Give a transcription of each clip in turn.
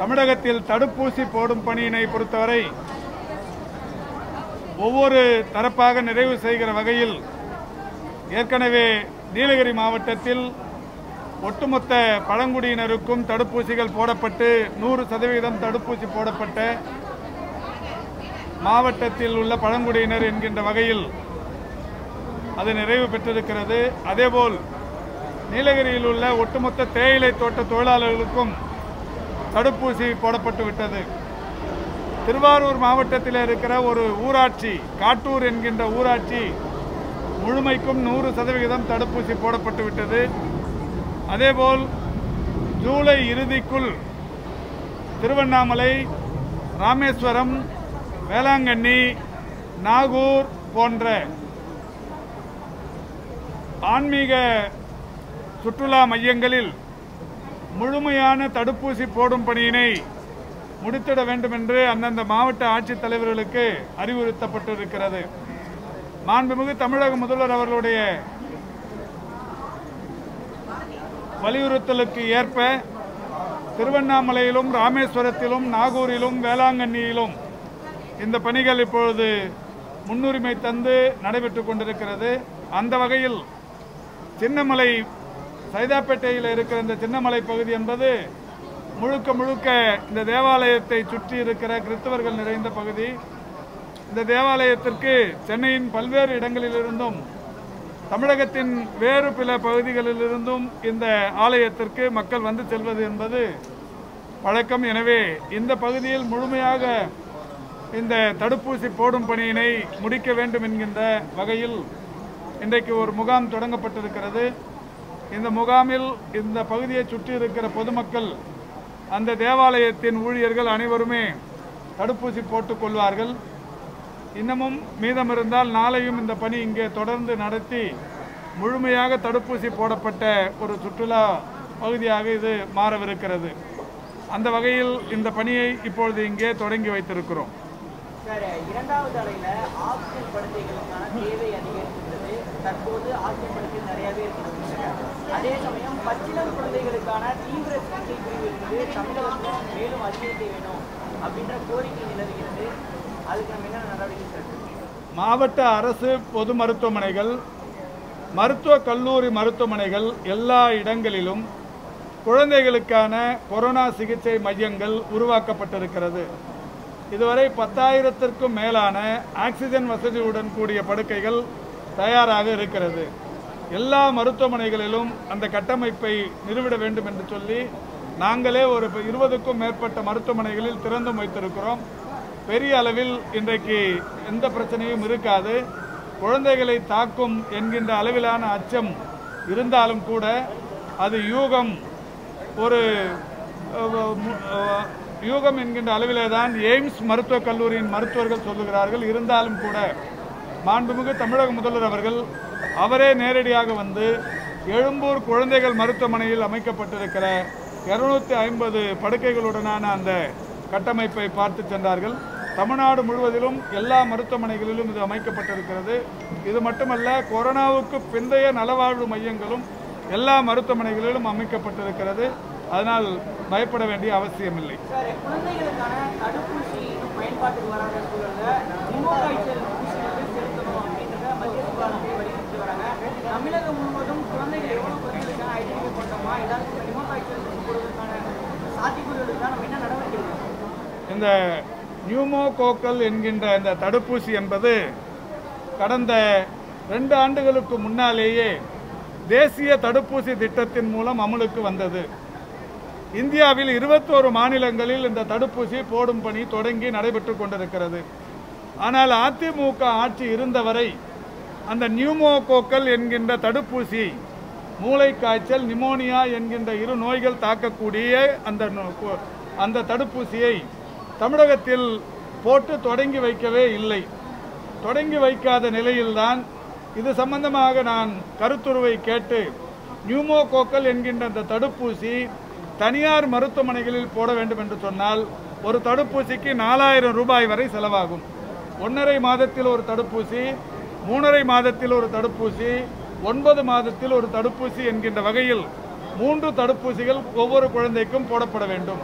தமிழகத்தில் தடுப்பூசி போடும் பணியினை பொறுத்தவரை ஒவ்வொரு தரப்பாக நிறைவு செய்கிற வகையில் ஏற்கனவே நீலகிரி மாவட்டத்தில் ஒட்டுமொத்த பழங்குடியினருக்கும் தடுப்பூசிகள் போடப்பட்டு 100% தடுப்பூசி போடப்பட்ட மாவட்டத்தில் உள்ள பழங்குடியினர் என்கின்ற வகையில் அது நிறைவு பெற்றிருக்கிறது. அதேபோல் நீலகிரியில் உள்ள ஒட்டுமொத்த தேயிலை தோட்ட தொழிலாளர்களுக்கும் தடுப்பூசி போடப்பட்டு விட்டது. திருவாரூர் மாவட்டத்தில் இருக்கிற ஒரு ஊராட்சி, காட்டூர் என்கின்ற ஊராட்சி முழுமைக்கும் 100% தடுப்பூசி போடப்பட்டு விட்டது. அதேபோல் ஜூலை இறுதிக்குள் திருவண்ணாமலை, ராமேஸ்வரம், வேளாங்கண்ணி, நாகூர் போன்ற ஆன்மீக சுற்றுலா மையங்களில் முழுமையான தடுப்பூசி போடும் பணியினை முடித்திட வேண்டும் என்று அந்தந்த மாவட்ட ஆட்சித்தலைவர்களுக்கு அறிவுறுத்தப்பட்டிருக்கிறது. மாண்புமிகு தமிழக முதல்வர் அவர்களுடைய வலியுறுத்தலுக்கு ஏற்ப திருவண்ணாமலையிலும், ராமேஸ்வரத்திலும், நாகூரிலும், வேளாங்கண்ணியிலும் இந்த பணிகள் இப்பொழுது முன்னுரிமை தந்து நடைபெற்றுக் கொண்டிருக்கிறது. அந்த வகையில் சின்னமலை, சைதாப்பேட்டையில் இருக்கிற இந்த சின்னமலை பகுதி என்பது முழுக்க முழுக்க இந்த தேவாலயத்தை சுற்றி இருக்கிற கிறிஸ்தவர்கள் நிறைந்த பகுதி. இந்த தேவாலயத்திற்கு சென்னையின் பல்வேறு இடங்களிலிருந்தும் தமிழகத்தின் வேறு பல பகுதிகளிலிருந்தும் இந்த ஆலயத்திற்கு மக்கள் வந்து செல்வது என்பது வழக்கம். எனவே இந்த பகுதியில் முழுமையாக இந்த தடுப்பூசி போடும் பணியினை முடிக்க வேண்டும் என்கின்ற வகையில் இன்றைக்கு ஒரு முகாம் தொடங்கப்பட்டிருக்கிறது. இந்த முகாமில் இந்த பகுதியை சுற்றி இருக்கிற பொதுமக்கள், அந்த தேவாலயத்தின் ஊழியர்கள் அனைவருமே தடுப்பூசி போட்டுக் கொள்வார்கள். இன்னமும் மீதம் இருந்தால் நாளையும் இந்த பணி இங்கே தொடர்ந்து நடத்தி முழுமையாக தடுப்பூசி போடப்பட்ட ஒரு சுற்றுலா பகுதியாக இது மாறவிருக்கிறது. அந்த வகையில் இந்த பணியை இப்பொழுது இங்கே தொடங்கி வைத்திருக்கிறோம். சார், இரண்டாவது அலையில ஆக்சிஜன் படுக்கைகளுக்கான தேவை அதிகரித்துள்ளது. தற்போது ஆக்சிஜன் படுக்கைகள் நிறையவே இருக்கிறது. அதே சமயம் பச்சிளம் குழந்தைகளுக்கான தீவிர சிகிச்சை பிரிவு தமிழகத்தில் மேலும் அதிகரிக்க வேணும் அப்படின்ற கோரிக்கை நிலவுகிறது. அதுக்கு நம்ம என்ன நடவடிக்கை? மாவட்ட அரசு பொது மருத்துவமனைகள், மருத்துவக் கல்லூரி மருத்துவமனைகள் எல்லா இடங்களிலும் குழந்தைகளுக்கான கொரோனா சிகிச்சை மையங்கள் உருவாக்கப்பட்டிருக்கிறது. இதுவரை 10,000த்திற்கும் மேலான ஆக்சிஜன் வசதியுடன் கூடிய படுக்கைகள் தயாராக இருக்கிறது. எல்லா மருத்துவமனைகளிலும் அந்த கட்டமைப்பை நிறுவிட வேண்டும் என்று சொல்லி நாங்களே ஒரு 20க்கும் மேற்பட்ட மருத்துவமனைகளில் திறந்தும் வைத்திருக்கிறோம். பெரிய அளவில் இன்றைக்கு எந்த பிரச்சனையும் இருக்காது. குழந்தைகளை தாக்கும் என்கின்ற அளவிலான அச்சம் இருந்தாலும் கூட அது யூகம் என்கின்ற அளவிலே தான் எய்ம்ஸ் மருத்துவக் கல்லூரியின் மருத்துவர்கள் சொல்லுகிறார்கள். இருந்தாலும் கூட மாண்புமிகு தமிழக முதல்வர் அவர்கள் அவரே நேரடியாக வந்து எழும்பூர் குழந்தைகள் மருத்துவமனையில் அமைக்கப்பட்டிருக்கிற 250 படுக்கைகளுடனான அந்த கட்டமைப்பை பார்த்து சென்றார்கள். தமிழ்நாடு முழுவதிலும் எல்லா மருத்துவமனைகளிலும் இது அமைக்கப்பட்டிருக்கிறது. இது மட்டுமல்ல, கொரோனாவுக்கு பிந்தைய நலவாழ்வு மையங்களும் எல்லா மருத்துவமனைகளிலும் அமைக்கப்பட்டிருக்கிறது. அதனால் பயப்பட வேண்டிய அவசியமில்லை. குழந்தைகளுக்கான தடுப்பூசி பயன்பாட்டுக்கு வராத சூழலில் நிமோகாய்ச்சல் ஊசி செலுத்தணும் அப்படின்றத மத்திய சுகாதாரத்தை வலியுறுத்தி வராங்க. தமிழகம் முழுவதும் குழந்தைகள் எவ்வளவு குழந்தைகளுக்கான ஐடென்டிஃபை பண்ணோமா, ஏதாவது நிமோகாய்ச்சல் போடுவதற்கான சாத்தியக்கூறுகளுக்கான நம்ம என்ன நடவடிக்கை? இந்த நியூமோகோக்கல் என்கின்ற இந்த தடுப்பூசி என்பது கடந்த 2 ஆண்டுகளுக்கு முன்னாலேயே தேசிய தடுப்பூசி திட்டத்தின் மூலம் அமலுக்கு வந்தது. இந்தியாவில் 21 மாநிலங்களில் இந்த தடுப்பூசி போடும் பணி தொடங்கி நடைபெற்று கொண்டிருக்கிறது. ஆனால் அதிமுக ஆட்சி இருந்தவரை அந்த நியூமோகோக்கல் என்கின்ற தடுப்பூசி மூளைக்காய்ச்சல், நிமோனியா என்கின்ற 2 நோய்கள் தாக்கக்கூடிய அந்த தடுப்பூசியை தமிழகத்தில் போட்டு தொடங்கி வைக்கவே இல்லை. தொடங்கி வைக்காத நிலையில்தான் இது சம்பந்தமாக நான் கருத்துருவை கேட்டு நியூமோகோக்கல் என்கின்ற அந்த தடுப்பூசி தனியார் மருத்துவமனைகளில் போட வேண்டும் என்று சொன்னால் ஒரு தடுப்பூசிக்கு 4000 ரூபாய் வரை செலவாகும். 1.5 மாதத்தில் ஒரு தடுப்பூசி, 3.5 மாதத்தில் ஒரு தடுப்பூசி, 9 மாதத்தில் ஒரு தடுப்பூசி என்கின்ற வகையில் 3 தடுப்பூசிகள் ஒவ்வொரு குழந்தைக்கும் போடப்பட வேண்டும்.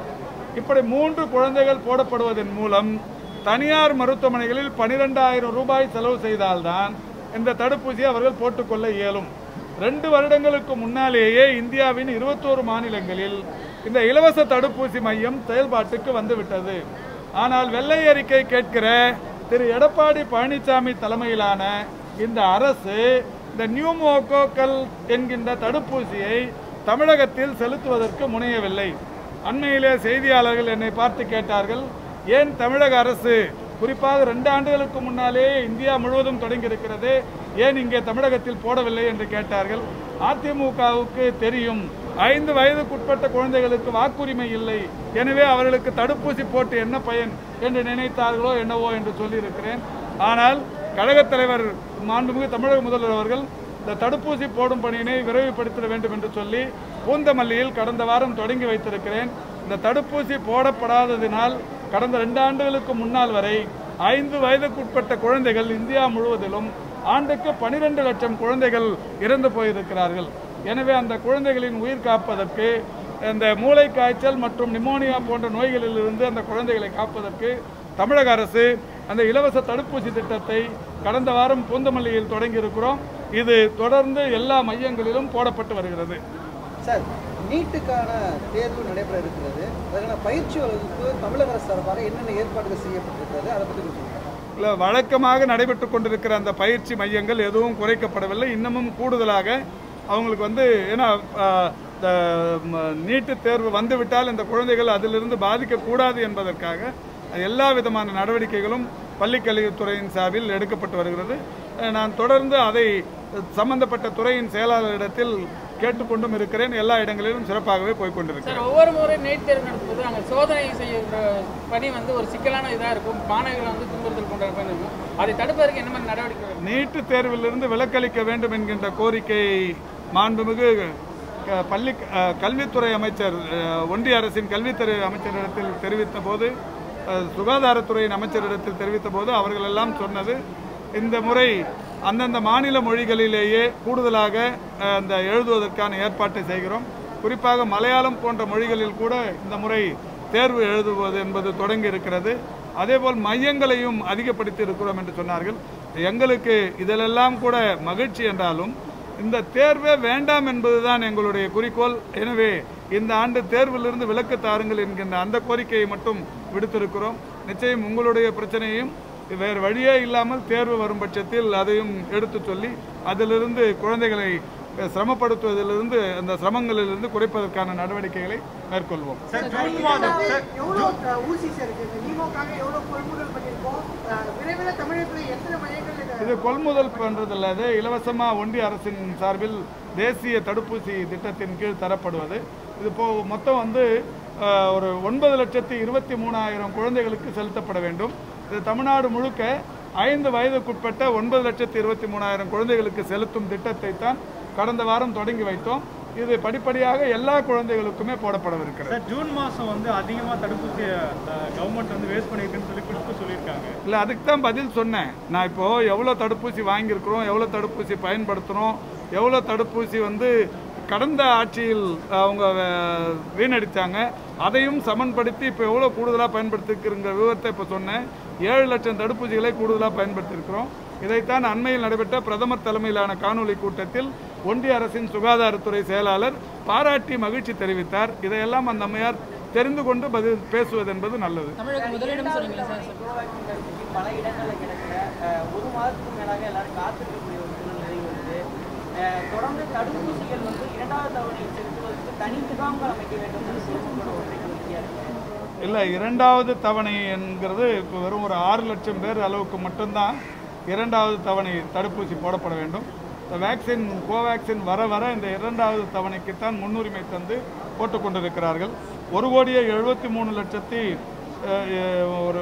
இப்படி 3 குழந்தைகள் போடப்படுவதன் மூலம் தனியார் மருத்துவமனைகளில் 12,000 ரூபாய் செலவு செய்தால்தான் இந்த தடுப்பூசியை அவர்கள் போட்டுக்கொள்ள இயலும். 2 வருடங்களுக்கு முன்னாலேயே இந்தியாவின் 21 மாநிலங்களில் இந்த இலவச தடுப்பூசி மையம் செயல்பாட்டுக்கு வந்துவிட்டது. ஆனால் வெள்ளை அறிக்கை கேட்கிற திரு எடப்பாடி பழனிசாமி தலைமையிலான இந்த அரசு இந்த நியூமோகோக்கல் என்கின்ற தடுப்பூசியை தமிழகத்தில் செலுத்துவதற்கு முனையவில்லை. அண்மையிலே செய்தியாளர்கள் என்னை பார்த்து கேட்டார்கள், ஏன் தமிழக அரசு குறிப்பாக 2 ஆண்டுகளுக்கு முன்னாலே இந்தியா முழுவதும் தொடங்கியிருக்கிறது, ஏன் இங்கே தமிழகத்தில் போடவில்லை என்று கேட்டார்கள். அதிமுகவுக்கு தெரியும் 5 வயதுக்குட்பட்ட குழந்தைகளுக்கு வாக்குரிமை இல்லை, எனவே அவர்களுக்கு தடுப்பூசி போட்டு என்ன பயன் என்று நினைத்தார்களோ என்னவோ என்று சொல்லியிருக்கிறேன். ஆனால் கழகத் தலைவர் மாண்புமிகு தமிழக முதல்வர் அவர்கள் இந்த தடுப்பூசி போடும் பணியினை விரைவுபடுத்த வேண்டும் என்று சொல்லி பூந்தமல்லியில் கடந்த வாரம் தொடங்கி வைத்திருக்கிறேன். இந்த தடுப்பூசி போடப்படாததினால் கடந்த 2 ஆண்டுகளுக்கு முன்னால் வரை 5 வயதுக்குட்பட்ட குழந்தைகள் இந்தியா முழுவதிலும் ஆண்டுக்கு 12 லட்சம் குழந்தைகள் இறந்து போயிருக்கிறார்கள். எனவே அந்த குழந்தைகளின் உயிர் காப்பதற்கு, இந்த மூளை காய்ச்சல் மற்றும் நிமோனியா போன்ற நோய்களிலிருந்து அந்த குழந்தைகளை காப்பதற்கு தமிழக அரசு அந்த இலவச தடுப்பூசி திட்டத்தை கடந்த வாரம் பூந்தமல்லியில் தொடங்கி இருக்கிறோம். இது தொடர்ந்து எல்லா மையங்களிலும் போடப்பட்டு வருகிறது. சார், நீட்டுக்கான தேர்வு நடைபெற இருக்கிறது, அதற்கான பயிற்சி வகுப்பு தமிழக அரசு சார்பாக என்னென்ன ஏற்பாடுகள் செய்யப்பட்டிருக்கிறது, அதை பற்றி சொல்லுங்கள். இல்லை, வழக்கமாக நடைபெற்று கொண்டிருக்கிற அந்த பயிற்சி மையங்கள் எதுவும் குறைக்கப்படவில்லை. இன்னமும் கூடுதலாக அவங்களுக்கு ஏன்னா இந்த நீட்டு தேர்வு வந்துவிட்டால் இந்த குழந்தைகள் அதிலிருந்து பாதிக்கக்கூடாது என்பதற்காக எல்லா விதமான நடவடிக்கைகளும் பள்ளிக்கல்வித்துறையின் சார்பில் எடுக்கப்பட்டு வருகிறது. நான் தொடர்ந்து அதை சம்பந்தப்பட்ட துறையின் செயலாளரிடத்தில் கேட்டுக்கொண்டும் இருக்கிறேன். எல்லா இடங்களிலும் சிறப்பாகவே போய்கொண்டிருக்கிறேன். ஒவ்வொரு முறை நீட் தேர்வு நடத்தும்போது அங்கே சோதனை செய்கிற பணி ஒரு சிக்கலான இதாக இருக்கும், மாணவர்கள் துன்புறுத்தல் போன்ற பணி இருக்கும். அதை தடுப்பதற்கு என்ன மாதிரி நடவடிக்கை? நீட்டு தேர்விலிருந்து விலக்களிக்க வேண்டும் என்கின்ற கோரிக்கை மாண்புமிகு கல்வித்துறை அமைச்சர், ஒன்றிய அரசின் கல்வித்துறை அமைச்சரிடத்தில் தெரிவித்த போது, சுகாதாரத்துறையின் அமைச்சரிடத்தில் தெரிவித்த போது அவர்கள் எல்லாம் சொன்னது, இந்த முறை அந்தந்த மாநில மொழிகளிலேயே கூடுதலாக அந்த எழுதுவதற்கான ஏற்பாட்டை செய்கிறோம். குறிப்பாக மலையாளம் போன்ற மொழிகளில் கூட இந்த முறை தேர்வு எழுதுவது என்பது தொடங்கி இருக்கிறது. அதேபோல் மையங்களையும் அதிகப்படுத்தி இருக்கிறோம் என்று சொன்னார்கள். எங்களுக்கு இதிலெல்லாம் கூட மகிழ்ச்சி என்றாலும் இந்த தேர்வே வேண்டாம் என்பதுதான் எங்களுடைய குறிக்கோள். எனவே இந்த ஆண்டு தேர்விலிருந்து விலக்கு தாருங்கள் என்கின்ற அந்த கோரிக்கையை மட்டும் விடுத்திருக்கிறோம். நிச்சயம் உங்களுடைய பிரச்சனையும் வேறு வழியே இல்லாமல் தேர்வு வரும் பட்சத்தில் அதையும் எடுத்து சொல்லி அதிலிருந்து குழந்தைகளை சிரமப்படுத்துவதிலிருந்து, அந்த சிரமங்களிலிருந்து குறைப்பதற்கான நடவடிக்கைகளை மேற்கொள்வோம். இது கொள்முதல் பண்றதில்ல, அது இலவசமாக ஒன்றிய அரசின் சார்பில் தேசிய தடுப்பூசி திட்டத்தின் கீழ் தரப்படுவது. இது மொத்தம் ஒரு 9,23,000 குழந்தைகளுக்கு செலுத்தப்பட வேண்டும். இது தமிழ்நாடு முழுக்க 5 வயதுக்குட்பட்ட 9,23,000 குழந்தைகளுக்கு செலுத்தும் திட்டத்தை தான் கடந்த வாரம் தொடங்கி வைத்தோம். இது படிப்படியாக எல்லா குழந்தைகளுக்குமே போடப்படவிருக்கிறது. ஜூன் மாதம் அதிகமாக தடுப்பூசி கவர்மெண்ட் வேஸ்ட் பண்ணியிருக்குன்னு சொல்லி சொல்லியிருக்காங்க. இல்லை, அதுக்கு தான் பதில் சொன்னேன். நான் இப்போது எவ்வளோ தடுப்பூசி வாங்கியிருக்கிறோம், எவ்வளோ தடுப்பூசி பயன்படுத்துகிறோம், எவ்வளோ தடுப்பூசி கடந்த ஆட்சியில் அவங்க வீணடித்தாங்க, அதையும் சமன்படுத்தி இப்போ எவ்வளோ கூடுதலாக பயன்படுத்திருக்கிற விவரத்தை இப்போ சொன்னேன். 7 லட்சம் தடுப்பூசிகளை கூடுதலாக பயன்படுத்தியிருக்கிறோம். இதைத்தான் அண்மையில் நடைபெற்ற பிரதமர் தலைமையிலான காணொலி கூட்டத்தில் ஒன்றிய அரசின் சுகாதாரத்துறை செயலாளர் பாராட்டி மகிழ்ச்சி தெரிவித்தார். இதையெல்லாம் அந்த அம்மையார் தெரிந்து கொண்டு பதில் பேசுவது என்பது நல்லது. பல இடங்களில் கிடக்கிற 1 மாதத்துக்கு மேலாக எல்லாரும் காத்திருக்கக்கூடிய ஒரு சூழ்நிலை வருது. தொடர்ந்து தடுப்பூசிகள் 2வது தவணை செலுத்துவதற்கு தனி முகாம்கள் அமைக்க வேண்டும் என்று சொல்லும்போது ஒன்றை கோரிக்கையாக இருக்கு. இல்லை, 2வது தவணை என்கிறது இப்போ வெறும் ஒரு 6 லட்சம் பேர் அளவுக்கு மட்டும்தான் 2வது தவணை தடுப்பூசி போடப்பட வேண்டும். வேக்சின் கோவேக்சின் வர வர இந்த 2வது தவணைக்குத்தான் முன்னுரிமை தந்து போட்டுக்கொண்டிருக்கிறார்கள். 1,73,00,000 ஒரு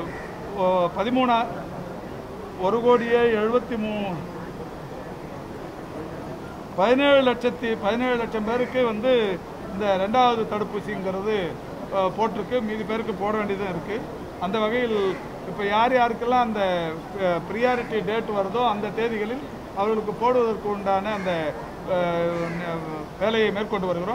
17 லட்சம் பேருக்கு இந்த 2வது தடுப்பூசிங்கிறது போட்டிருக்கு. மீதி பேருக்கு போட வேண்டியதும் இருக்குது. அந்த வகையில் இப்போ யாருக்கெல்லாம் அந்த ப்ரியாரிட்டி டேட் வருதோ அந்த தேதிகளில் அவர்களுக்கு போடுவதற்கு உண்டான அந்த வேலையை மேற்கொண்டு வருகிறோம்.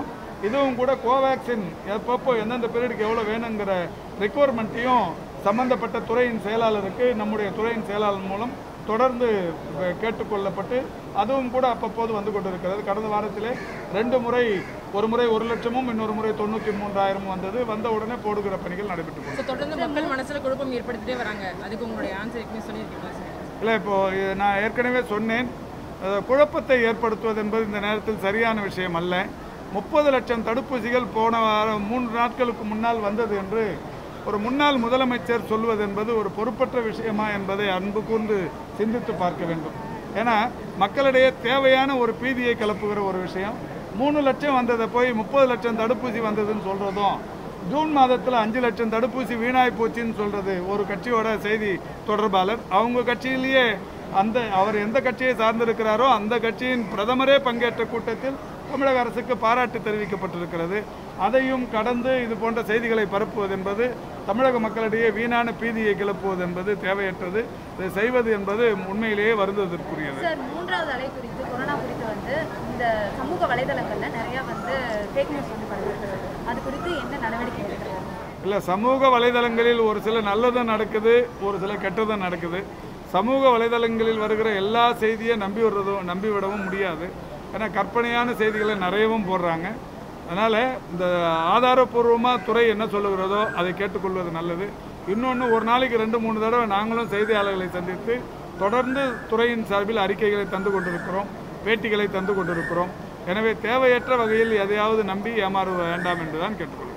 இதுவும் கூட கோவேக்சின் எப்பப்போ எந்தெந்த பீரியடுக்கு எவ்வளோ வேணுங்கிற ரெக்குவயர்மெண்ட்டையும் சம்பந்தப்பட்ட துறையின் செயலாளருக்கு நம்முடைய துறையின் செயலாளர் மூலம் தொடர்ந்து கேட்டுக்கொள்ளப்பட்டு அதுவும் கூட அப்பப்போது வந்து கொண்டிருக்கிறது. கடந்த வாரத்திலே 2 முறை, ஒரு முறை 1 லட்சமும் இன்னொரு முறை 93,000 வந்தது. வந்த உடனே போடுகிற பணிகள் நடைபெற்று தொடர்ந்து மக்கள் மனசுல குழப்பம் ஏற்படுத்திட்டே வராங்க. அதுக்கு உங்களுடைய ஆன்சர் சொல்லியிருக்கீங்களா சார்? இல்லை, இப்போ நான் ஏற்கனவே சொன்னேன், குழப்பத்தை ஏற்படுத்துவது என்பது இந்த நேரத்தில் சரியான விஷயம் அல்ல. 30 லட்சம் தடுப்பூசிகள் போன வாரம் 3 நாட்களுக்கு முன்னால் வந்தது என்று ஒரு முன்னாள் முதலமைச்சர் சொல்வது என்பது ஒரு பொறுப்பற்ற விஷயமா என்பதை அன்பு கூர்ந்து சிந்தித்து பார்க்க வேண்டும். ஏன்னா மக்களிடையே தேவையான ஒரு பீதியை கிளப்புகிற ஒரு விஷயம். 3 லட்சம் வந்ததை போய் 30 லட்சம் தடுப்பூசி வந்ததுன்னு சொல்கிறதும், ஜூன் மாதத்தில் 5 லட்சம் தடுப்பூசி வீணாய் போச்சுன்னு சொல்கிறது ஒரு கட்சியோட செய்தி தொடர்பாளர். அவங்க கட்சியிலேயே அவர் எந்த கட்சியை சார்ந்திருக்கிறாரோ அந்த கட்சியின் பிரதமரே பங்கேற்ற கூட்டத்தில் தமிழக அரசுக்கு பாராட்டு தெரிவிக்கப்பட்டிருக்கிறது. அதையும் கடந்து இது போன்ற செய்திகளை பரப்புவது என்பது தமிழக மக்களிடையே வீணான பீதியை கிளப்புவது என்பது தேவையற்றது. இதை செய்வது என்பது உண்மையிலேயே வருந்ததற்குரியது. சார், 3வது அலை குறித்து, கொரோனா குறித்து இந்த சமூக வலைதளங்கள்ல நிறைய ஃபேக் நியூஸ் பரவுகிறது. அது குறித்து என்ன நடவடிக்கை எடுக்கிறது? இல்லை, சமூக வலைதளங்களில் ஒரு சில நல்லதும் நடக்குது, ஒரு சில கெட்டதும் நடக்குது. சமூக வலைதளங்களில் வருகிற எல்லா செய்தியை நம்பிவிடவும் முடியாது. ஏன்னா கற்பனையான செய்திகளை நிறையவும் போடுறாங்க. அதனால் இந்த ஆதாரபூர்வமாக துறை என்ன சொல்லுகிறதோ அதை கேட்டுக்கொள்வது நல்லது. இன்னொன்று, ஒரு நாளைக்கு 2-3 தடவை நாங்களும் செய்தியாளர்களை சந்தித்து தொடர்ந்து துறையின் சார்பில் அறிக்கைகளை தந்து கொண்டிருக்கிறோம், பேட்டிகளை தந்து கொண்டிருக்கிறோம். எனவே தேவையற்ற வகையில் எதையாவது நம்பி ஏமாற வேண்டாம் என்றுதான் கேட்டுக்கொள்கிறோம்.